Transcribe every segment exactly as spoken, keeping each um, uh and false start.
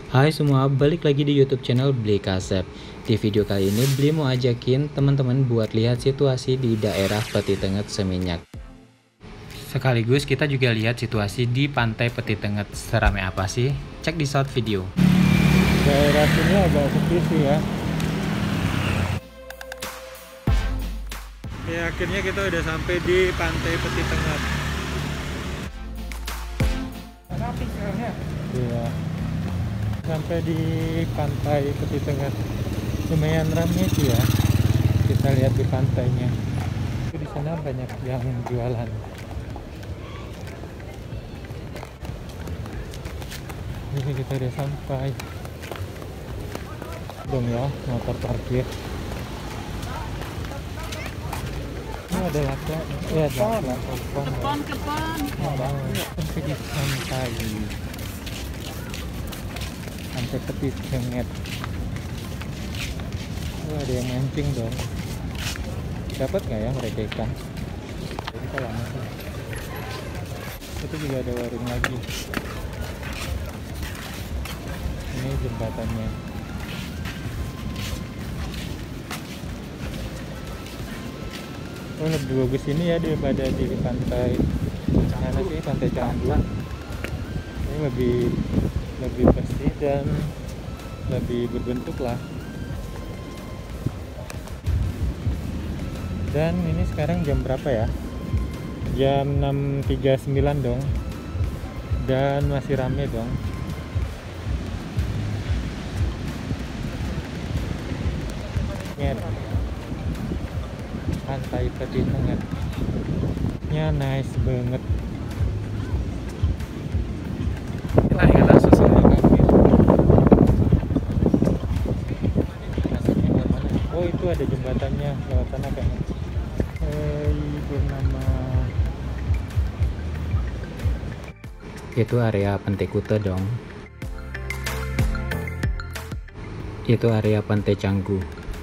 Hai semua, balik lagi di YouTube channel Beli Kasep. Di video kali ini Beli mau ajakin teman-teman buat lihat situasi di daerah Peti Tenget Seminyak. Sekaligus kita juga lihat situasi di pantai Peti Tenget. Seramai apa sih? Cek di short video. Daerah sini agak sepi sih ya. Ya akhirnya kita udah sampai di pantai Peti Tenget. Rapi sekarangnya. Iya. Sampai di pantai Peti Tenget, lumayan ramai sih ya. Kita lihat di pantainya. Di sana banyak yang jualan. Ini kita udah sampai. Dong ya, motor parkir. Ini ada laka, ya ada laka. Kepon, kepon. Sampai di pantai. Pantai Peti Tenget. Oh, ada yang mancing dong. Dapat nggak ya mereka ikan? Jadi kalau masuk. Itu juga ada warung lagi. Ini jembatannya. Oh, lebih bagus ini ya daripada di pantai mana sih, pantai Canggu. Ini lebih lebih bersih dan lebih berbentuk lah. Dan ini sekarang jam berapa ya? Jam enam tiga puluh sembilan dong. Dan masih rame dong. Pantai Peti Tenget nya nice banget. Kita lihat langsung sama kami. Oh, itu ada jembatannya lewat sana kayaknya. Eh, bernama Itu area Pantai Kuta dong. Itu area Pantai Canggu.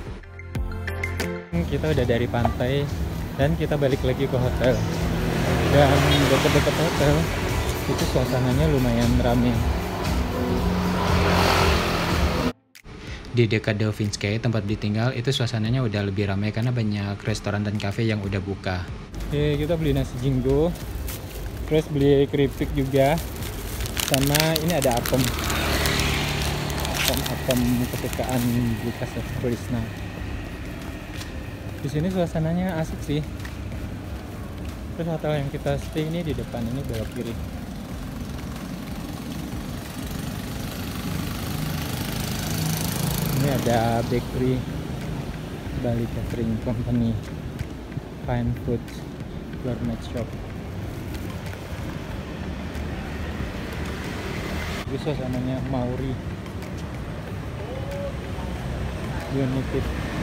Kita udah dari pantai dan kita balik lagi ke hotel. Dan dekat-dekat hotel itu suasananya lumayan ramai. Di dekat Dolphin Sky tempat Beli tinggal itu suasananya udah lebih ramai karena banyak restoran dan kafe yang udah buka. Oke, kita beli nasi jinggo, terus beli keripik juga, sama ini ada apem, apem apem kesukaan Beli Kasep Krishna. Di sini suasananya asik sih. Terus hotel yang kita stay ini di depan ini belok kiri. Ini ada bakery, Bali Catering Company, Fine Food, Gourmet Shop. Ini suasananya Maori United.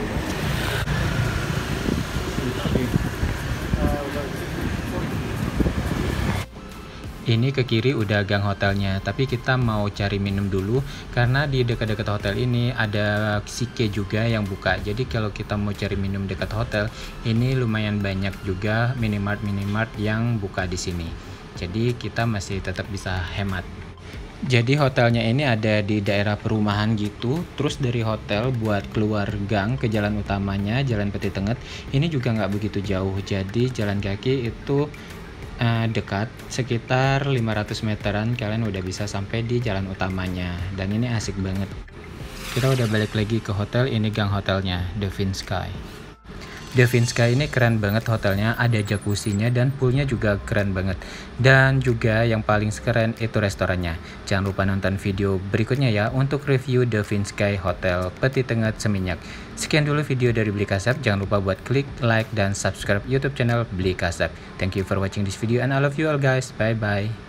Ini ke kiri udah gang hotelnya, tapi kita mau cari minum dulu karena di dekat-dekat hotel ini ada Sike juga yang buka. Jadi kalau kita mau cari minum dekat hotel, ini lumayan banyak juga minimart-minimart yang buka di sini. Jadi kita masih tetap bisa hemat. Jadi hotelnya ini ada di daerah perumahan gitu. Terus dari hotel buat keluar gang ke jalan utamanya, Jalan Peti Tenget, ini juga nggak begitu jauh. Jadi jalan kaki itu Uh, dekat, sekitar lima ratus meteran kalian udah bisa sampai di jalan utamanya, dan ini asik banget. Kita udah balik lagi ke hotel. Ini gang hotelnya, Dolphin Sky. Dolphin Sky ini keren banget hotelnya, ada jacuzzinya dan poolnya juga keren banget. Dan juga yang paling keren itu restorannya. Jangan lupa nonton video berikutnya ya untuk review Dolphin Sky Hotel Peti Tenget Seminyak. Sekian dulu video dari Beli Kasep. Jangan lupa buat klik like dan subscribe YouTube channel Beli Kasep. Thank you for watching this video and I love you all guys. Bye bye.